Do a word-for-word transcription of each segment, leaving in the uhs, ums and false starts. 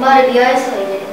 엄마를 미워해서 이래.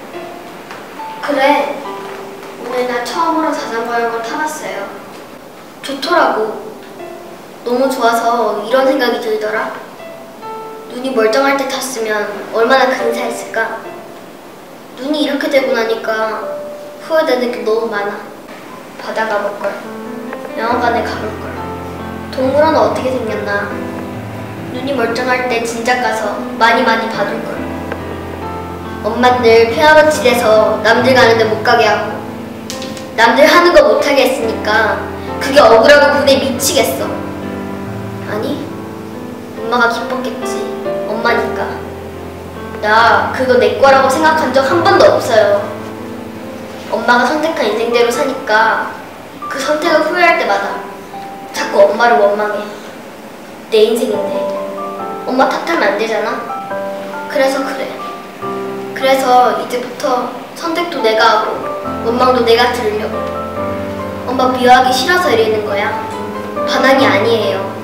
그래, 오늘 나 처음으로 자전거 이런 걸 타봤어요. 좋더라고. 너무 좋아서 이런 생각이 들더라. 눈이 멀쩡할 때 탔으면 얼마나 근사했을까. 눈이 이렇게 되고 나니까 후회되는 게 너무 많아. 바다 가볼걸, 영화관에 가볼걸, 동물원은 어떻게 생겼나. 눈이 멀쩡할 때 진작 가서 많이 많이 봐둘걸. 엄마는 늘 피아노 칠해서 남들 가는데 못 가게 하고, 남들 하는 거 못하게 했으니까 그게 억울하고 분에 미치겠어. 아니, 엄마가 기뻤겠지. 엄마니까. 나 그거 내 거라고 생각한 적 한 번도 없어요. 엄마가 선택한 인생대로 사니까 그 선택을 후회할 때마다 자꾸 엄마를 원망해. 내 인생인데 엄마 탓하면 안 되잖아. 그래서 그래. 그래서 이제부터 선택도 내가 하고 원망도 내가 들으려고. 엄마 미워하기 싫어서 이러는 거야. 반항이 아니에요.